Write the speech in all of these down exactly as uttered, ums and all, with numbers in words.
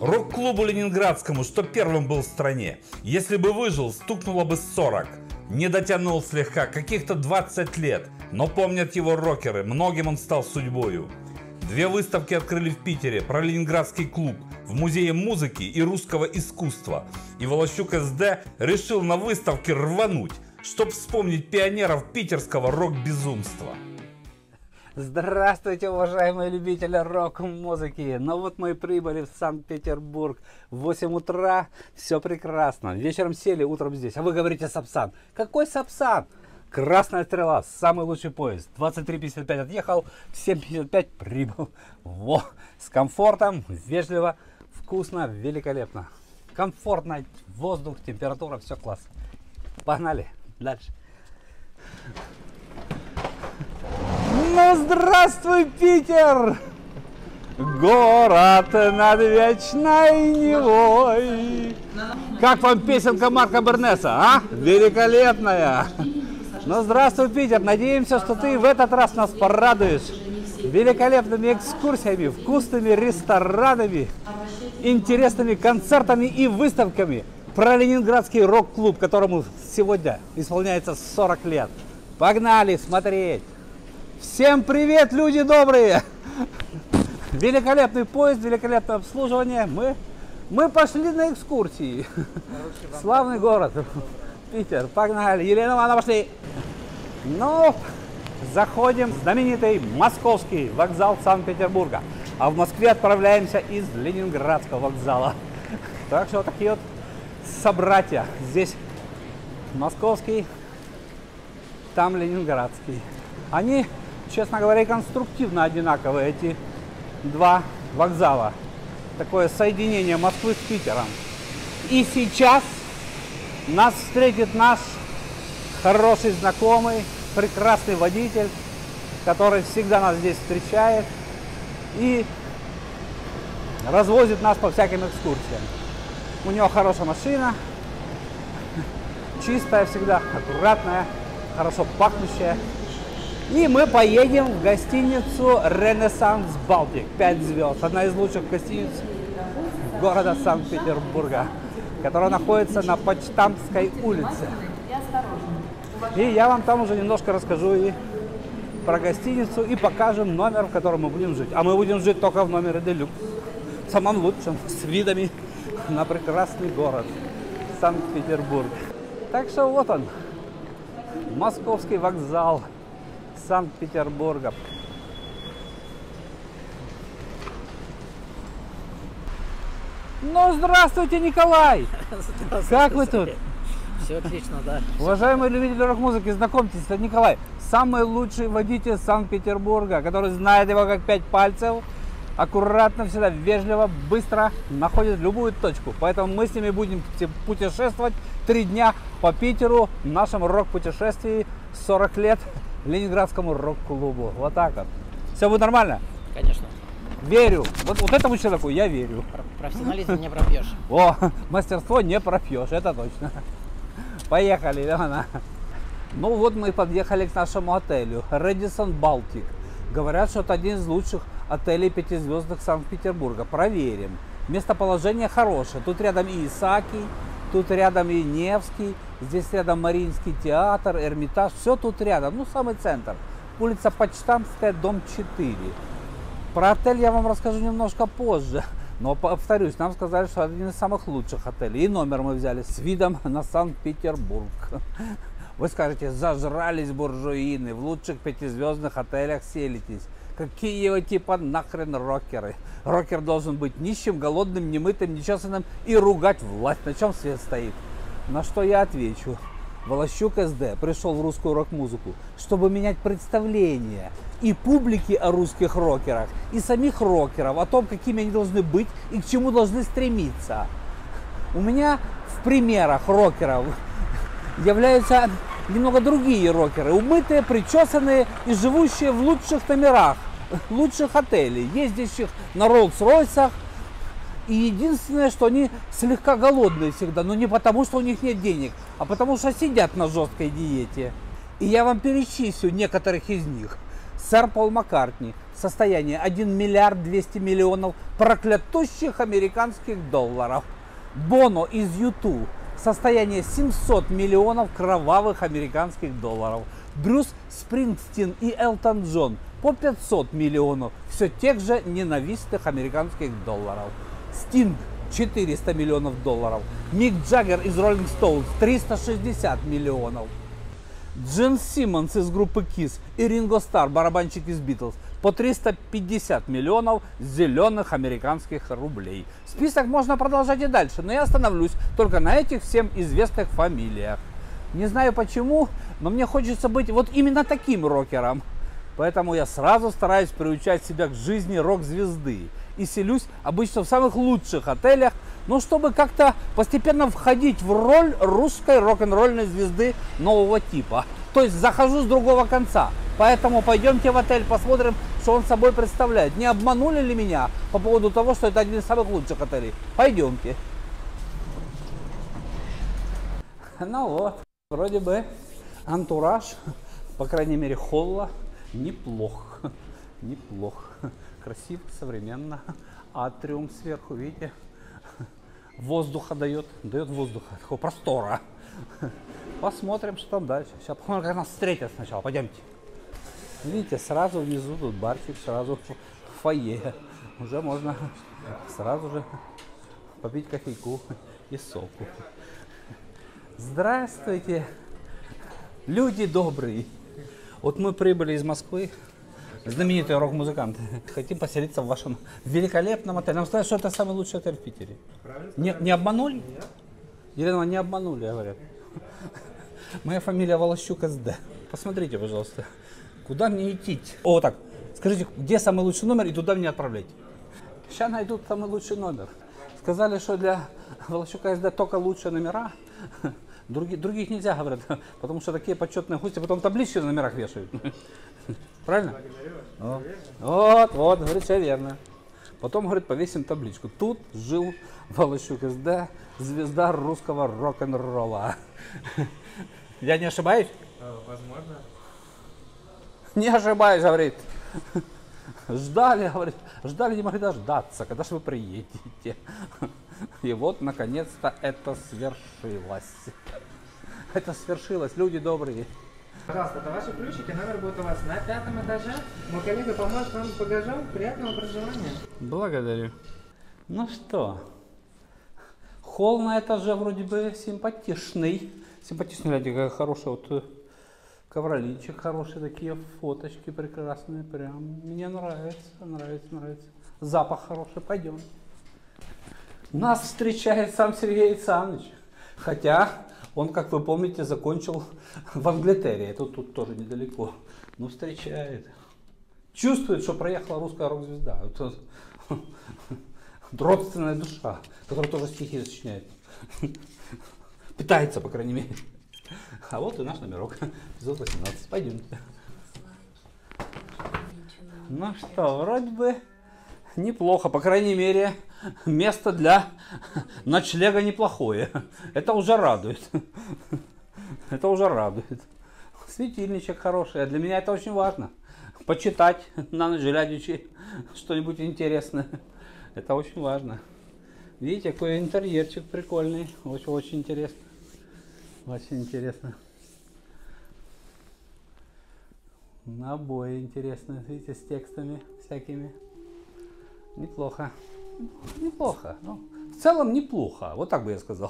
Рок-клубу ленинградскому, что первым был в стране. Если бы выжил, стукнуло бы сорок. Не дотянул слегка, каких-то двадцать лет. Но помнят его рокеры, многим он стал судьбою. Две выставки открыли в Питере про ленинградский клуб в Музее музыки и русского искусства. И Волощук эс дэ решил на выставке рвануть, чтоб вспомнить пионеров питерского рок-безумства. Здравствуйте, уважаемые любители рок-музыки! Ну вот мы и прибыли в Санкт-Петербург. В восемь утра, все прекрасно. Вечером сели, утром здесь. А вы говорите Сапсан. Какой Сапсан? Красная стрела, самый лучший поезд. двадцать три пятьдесят пять отъехал, в семь пятьдесят пять прибыл. Во! С комфортом, вежливо, вкусно, великолепно. Комфортно, воздух, температура, все класс. Погнали дальше. Ну, здравствуй, Питер! Город над вечной Невой. Как вам песенка Марка Бернеса, а? Великолепная! Ну, здравствуй, Питер! Надеемся, что ты в этот раз нас порадуешь великолепными экскурсиями, вкусными ресторанами, интересными концертами и выставками про ленинградский рок-клуб, которому сегодня исполняется сорок лет. Погнали смотреть! Всем привет, люди добрые! Великолепный поезд, великолепное обслуживание. Мы, мы пошли на экскурсии. Славный город. Питер, погнали. Елена Ивановна, пошли. Ну, заходим в знаменитый московский вокзал Санкт-Петербурга. А в Москве отправляемся из Ленинградского вокзала. Так что вот такие вот собратья. Здесь московский, там ленинградский. Они, честно говоря, конструктивно одинаковые, эти два вокзала. Такое соединение Москвы с Питером. И сейчас нас встретит наш хороший знакомый, прекрасный водитель, который всегда нас здесь встречает и развозит нас по всяким экскурсиям. У него хорошая машина, чистая всегда, аккуратная, хорошо пахнущая. И мы поедем в гостиницу Ренессанс Балтик, пять звезд, одна из лучших гостиниц города Санкт-Петербурга, которая находится на Почтамтской улице. И я вам там уже немножко расскажу и про гостиницу, и покажем номер, в котором мы будем жить. А мы будем жить только в номере Делюкс, самом лучшем, с видами на прекрасный город Санкт-Петербург. Так что вот он, московский вокзал Санкт-Петербурга. Ну, здравствуйте, Николай! Здравствуйте, как вы тут? Все отлично, да. Уважаемые любители рок-музыки, знакомьтесь, это Николай, самый лучший водитель Санкт-Петербурга, который знает его как пять пальцев, аккуратно, всегда вежливо, быстро находит любую точку. Поэтому мы с ними будем путешествовать три дня по Питеру в нашем рок-путешествии сорок лет Ленинградскому рок-клубу. Вот так вот. Все будет нормально? Конечно. Верю. Вот, вот этому человеку я верю. Профессионализм не пропьешь. О, мастерство не пропьешь, это точно. Поехали, Лена. Ну вот мы подъехали к нашему отелю Рэдиссон Балтик. Говорят, что это один из лучших отелей пятизвездных Санкт-Петербурга. Проверим. Местоположение хорошее. Тут рядом и Исаакий, тут рядом и Невский, здесь рядом Мариинский театр, Эрмитаж. Все тут рядом. Ну, самый центр. Улица Почтамтская, дом четыре. Про отель я вам расскажу немножко позже. Но, повторюсь, нам сказали, что один из самых лучших отелей. И номер мы взяли с видом на Санкт-Петербург. Вы скажете, зажрались буржуины, в лучших пятизвездных отелях селитесь. Какие вы типа нахрен рокеры? Рокер должен быть нищим, голодным, немытым, нечесанным и ругать власть. На чем свет стоит? На что я отвечу. Волощук эс дэ пришел в русскую рок-музыку, чтобы менять представление и публики о русских рокерах, и самих рокеров, о том, какими они должны быть и к чему должны стремиться. У меня в примерах рокеров являются немного другие рокеры, умытые, причесанные и живущие в лучших номерах, лучших отелей, ездящих на Роллс-Ройсах. И единственное, что они слегка голодные всегда, но не потому, что у них нет денег, а потому что сидят на жесткой диете. И я вам перечислю некоторых из них. Сэр Пол Маккартни. Состояние один миллиард двести миллионов проклятущих американских долларов. Боно из юту. Состояние семьсот миллионов кровавых американских долларов. Брюс Спрингстин и Элтон Джон по пятьсот миллионов все тех же ненавистных американских долларов. Стинг четыреста миллионов долларов. Мик Джаггер из Rolling Stones триста шестьдесят миллионов. Джин Симмонс из группы Kiss и Ринго Стар, барабанщик из Beatles, по триста пятьдесят миллионов зеленых американских рублей. Список можно продолжать и дальше, но я остановлюсь только на этих всем известных фамилиях. Не знаю почему, но мне хочется быть вот именно таким рокером. Поэтому я сразу стараюсь приучать себя к жизни рок-звезды. И селюсь обычно в самых лучших отелях, но чтобы как-то постепенно входить в роль русской рок-н-ролльной звезды нового типа. То есть захожу с другого конца. Поэтому пойдемте в отель, посмотрим, что он собой представляет. Не обманули ли меня по поводу того, что это один из самых лучших отелей? Пойдемте. Ну вот, вроде бы антураж, по крайней мере холла, неплох. Неплох. Красиво, современно. Атриум сверху, видите? Воздуха дает, дает воздуха, такого простора. Посмотрим, что там дальше. Сейчас посмотрим, как нас встретят сначала. Пойдемте. Видите, сразу внизу тут барчик, сразу в фойе. Уже можно сразу же попить кофейку и соку. Здравствуйте, люди добрые. Вот мы прибыли из Москвы. Знаменитый рок-музыкант. Хотим поселиться в вашем великолепном отеле. Нам сказали, что это самый лучший отель в Питере. Не, не обманули? Нет. Елена, не обманули, говорят. Моя фамилия Волощук СД. Посмотрите, пожалуйста, куда мне идти. О, так, скажите, где самый лучший номер и туда меня отправлять. Сейчас найдут самый лучший номер. Сказали, что для Волощука СД только лучшие номера. Других, других нельзя, говорят, потому что такие почетные гости потом таблички на номерах вешают. Правильно? О. Вот, вот, говорит, все верно. Потом, говорит, повесим табличку. Тут жил Волощук СД, звезда русского рок-н-ролла. Я не ошибаюсь? Возможно. Не ошибаюсь, говорит. Ждали, говорит, ждали, не могли дождаться, когда же вы приедете. И вот, наконец-то, это свершилось. Это свершилось, люди добрые. Пожалуйста, это ваши ключики, номер будет у вас на пятом этаже. Мой коллега поможет вам с багажом. Приятного проживания. Благодарю. Ну что, холл на этаже вроде бы симпатичный. Симпатичный, глядите, какая хорошая вот ковролинчик, хорошие такие фоточки прекрасные. Прям мне нравится, нравится, нравится. Запах хороший, пойдем. Нас встречает сам Сергей Александрович. Хотя он, как вы помните, закончил в Англитере. Это тут тоже недалеко. Но встречает. Чувствует, что проехала русская рок-звезда. Это родственная душа, которая тоже стихи сочиняет. Питается, по крайней мере. А вот и наш номерок. пятьсот восемнадцать. Пойдемте. Ну что, вроде бы неплохо. По крайней мере, место для ночлега неплохое. Это уже радует. Это уже радует. Светильничек хороший. А для меня это очень важно. Почитать на ночь глядячи что-нибудь интересное. Это очень важно. Видите, какой интерьерчик прикольный. Очень, очень интересно. Очень интересно. Обои интересные, видите, с текстами всякими. Неплохо. Неплохо. Ну, в целом неплохо. Вот так бы я сказал.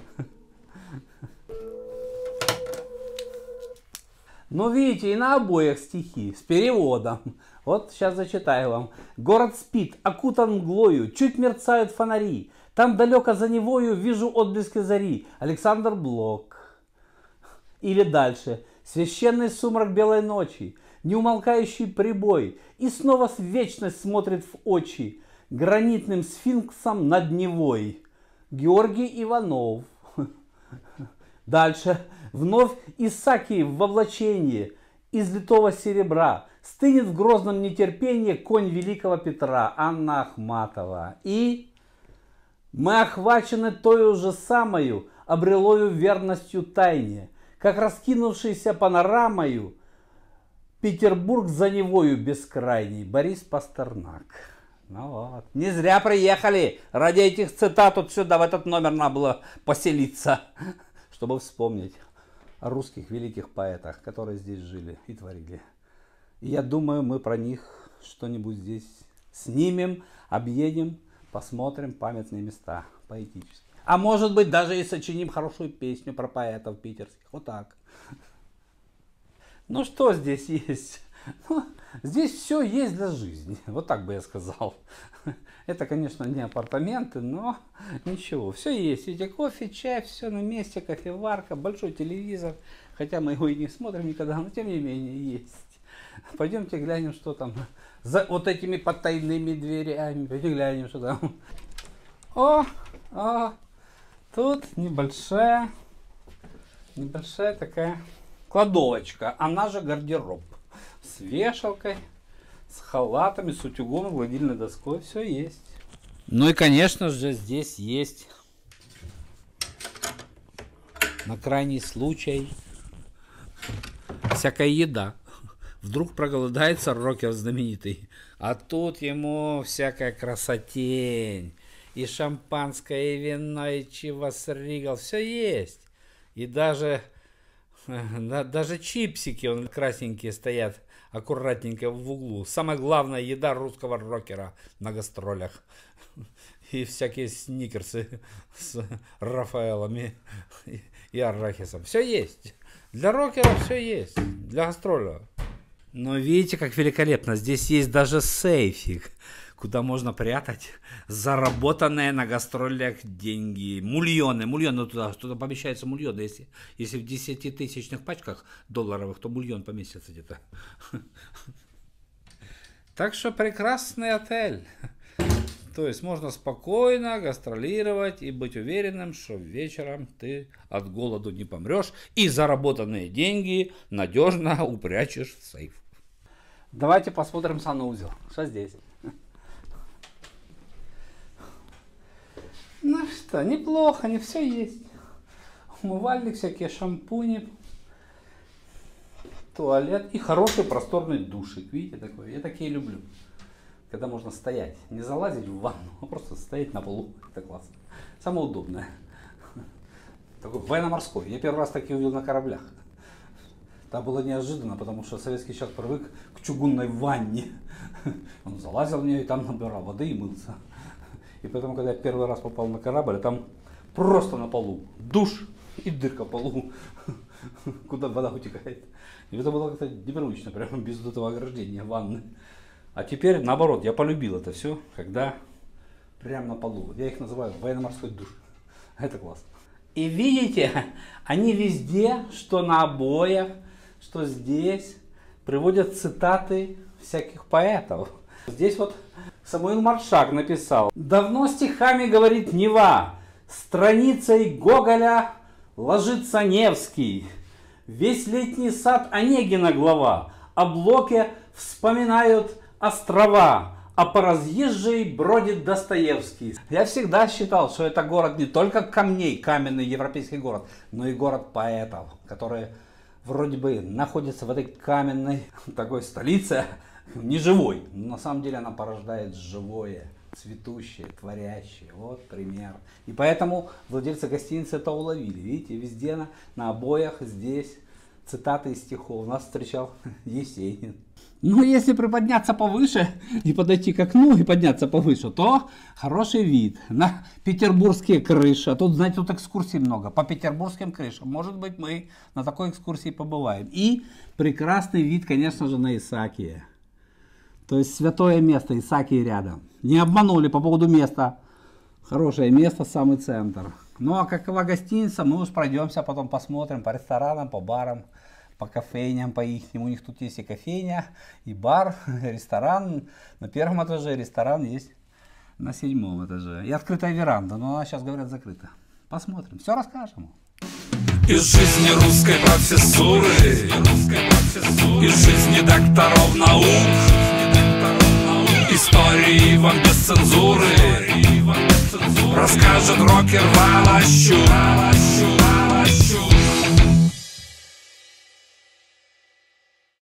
Ну, видите, и на обоях стихи с переводом. Вот сейчас зачитаю вам. Город спит, окутан мглою, чуть мерцают фонари. Там далеко за Невою вижу отблески зари. Александр Блок. Или дальше. Священный сумрак белой ночи, неумолкающий прибой. И снова вечность смотрит в очи гранитным сфинксом над Невой. Георгий Иванов. Дальше. Вновь Исаакиев в облачении из литого серебра. Стынет в грозном нетерпении конь великого Петра. Анна Ахматова. И мы охвачены той же самою обрелою верностью тайне, как раскинувшейся панорамою Петербург за Невою бескрайний. Борис Пастернак. Ну вот. Не зря приехали. Ради этих цитат тут сюда, в этот номер, надо было поселиться, чтобы вспомнить о русских великих поэтах, которые здесь жили и творили. И я думаю, мы про них что-нибудь здесь снимем, объедем, посмотрим памятные места поэтические. А может быть, даже и сочиним хорошую песню про поэтов питерских. Вот так. Ну что здесь есть? Ну, здесь все есть для жизни. Вот так бы я сказал. Это, конечно, не апартаменты, но ничего. Все есть. Видите, кофе, чай, все на месте, кофеварка, большой телевизор. Хотя мы его и не смотрим никогда, но тем не менее есть. Пойдемте глянем, что там за вот этими потайными дверями. Пойдемте глянем, что там. О, о, тут небольшая, небольшая такая кладовочка. Она же гардероб. С вешалкой, с халатами, с утюгом, гладильной доской. Все есть. Ну и, конечно же, здесь есть на крайний случай всякая еда. Вдруг проголодается рокер знаменитый. А тут ему всякая красотень. И шампанское, и вино, и чивас ригал. Все есть. И даже, даже чипсики он, красненькие стоят аккуратненько в углу. Самая главная еда русского рокера на гастролях. И всякие сникерсы с Рафаэлами и арахисом. Все есть. Для рокера все есть. Для гастроля. Но видите, как великолепно. Здесь есть даже сейфик, куда можно прятать заработанные на гастролях деньги. Мульоны, мульоны туда, туда помещаются мульоны. Если, если в десятитысячных пачках долларовых, то мульон поместится где-то. Так что прекрасный отель. То есть можно спокойно гастролировать и быть уверенным, что вечером ты от голоду не помрешь и заработанные деньги надежно упрячешь в сейф. Давайте посмотрим санузел. Что здесь? Ну что, неплохо, не все есть. Умывальник, всякие шампуни, туалет и хороший просторный душик. Видите, такой? Я такие люблю. Когда можно стоять, не залазить в ванну, а просто стоять на полу. Это классно. Самое удобное. Такой военно-морской. Я первый раз такие увидел на кораблях. Там было неожиданно, потому что советский человек привык к чугунной ванне. Он залазил в нее и там набирал воды и мылся. И поэтому, когда я первый раз попал на корабль, там просто на полу душ и дырка в полу, куда вода утекает. И это было как-то непривычно, прямо без этого ограждения ванны. А теперь, наоборот, я полюбил это все, когда прямо на полу. Я их называю военно-морской душ. Это классно. И видите, они везде, что на обоях, что здесь, приводят цитаты всяких поэтов. Здесь вот Самуил Маршак написал: «Давно стихами говорит Нева, страницей Гоголя ложится Невский. Весь летний сад Онегина глава, о Блоке вспоминают острова, а по разъезжей бродит Достоевский». Я всегда считал, что это город не только камней, каменный европейский город, но и город поэтов, которые вроде бы находятся в этой каменной такой столице, не живой, но на самом деле она порождает живое, цветущее, творящее. Вот пример. И поэтому владельцы гостиницы это уловили. Видите, везде на, на обоях здесь цитаты из стихов. Нас встречал Есенин. Ну, если приподняться повыше и подойти к окну и подняться повыше, то хороший вид на петербургские крыши. А тут, знаете, тут экскурсий много по петербургским крышам. Может быть, мы на такой экскурсии побываем. И прекрасный вид, конечно же, на Исаакия. То есть святое место, Исаакий рядом. Не обманули по поводу места. Хорошее место, самый центр. Ну, а какова гостиница, мы уж пройдемся, потом посмотрим по ресторанам, по барам, по кофейням, по их. У них тут есть и кофейня, и бар, ресторан на первом этаже, ресторан есть на седьмом этаже. И открытая веранда, но она сейчас, говорят, закрыта. Посмотрим, все расскажем. Из жизни русской профессуры, из жизни докторов наук, истории вам без цензуры расскажет рокер Волощук.